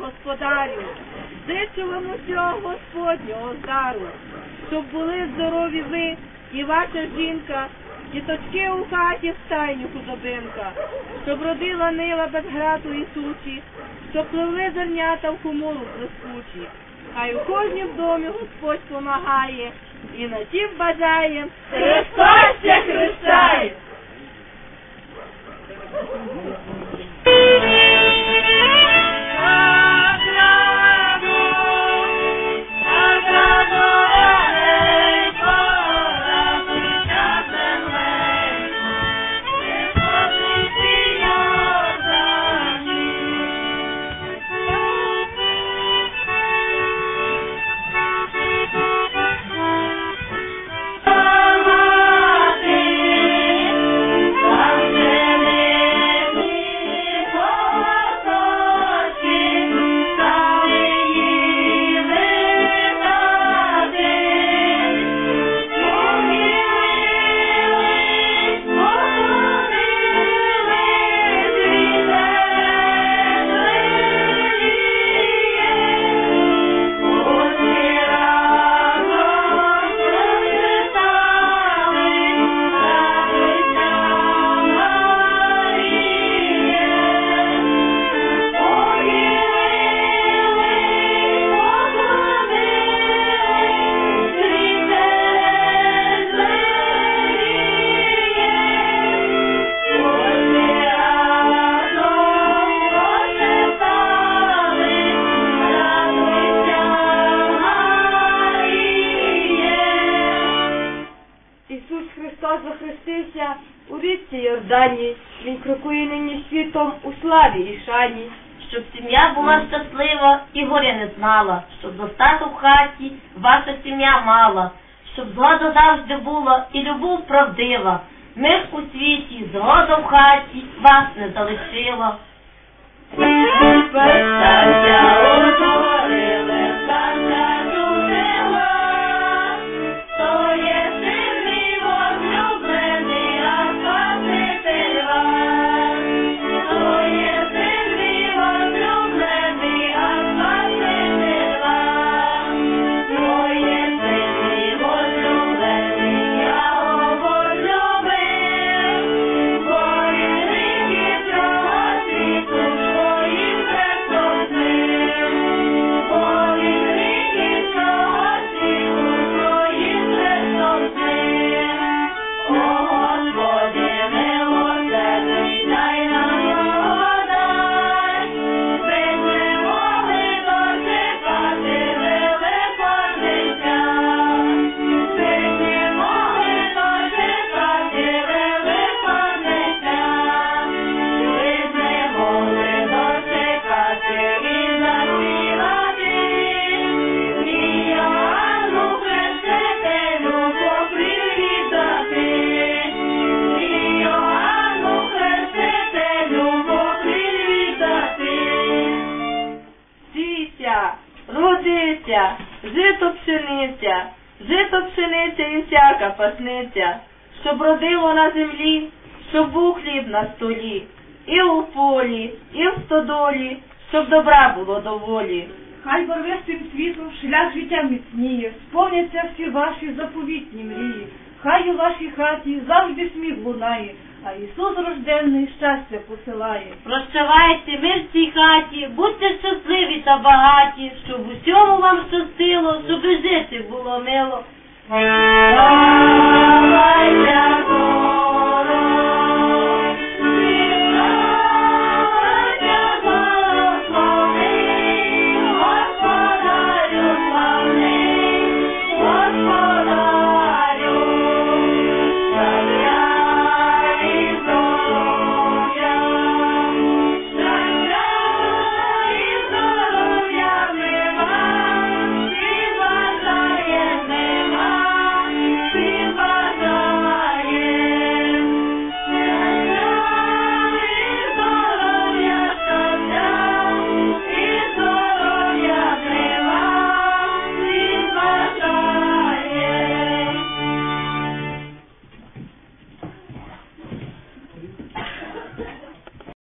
господарю, зичу вам усього Господнього дару, щоб були здорові ви і ваша жінка, діточки у хаті в стайню худобинка, щоб родила нива без грату і сучі, щоб пливли зернята в хумолу блискучі. Хай у кожнім домі Господь помагає, і на тім бажаєм Христос ще хрещає! Захрестився у річці Йордані, він крокує нині світом у славі і шані. Щоб сім'я була щаслива і горя не знала, щоб достаток в хаті ваша сім'я мала, щоб згода завжди була і любов правдива, мир у світі, згода в хаті вас не залишила. Родиться, жито пшениця і всяка пасниця, щоб родило на землі, щоб був хліб на столі, і у полі, і в стодолі, щоб добра було доволі. Хай барвистим світлом шлях життя міцніє, сповняться всі ваші заповітні мрії. Хай у вашій хаті завжди сміх лунає, а Ісус рожденний щастя посилає. Прощавайте, ми в цій хаті, будьте щасливі та багаті, щоб усьому вам щастило, щоб і жити було мило.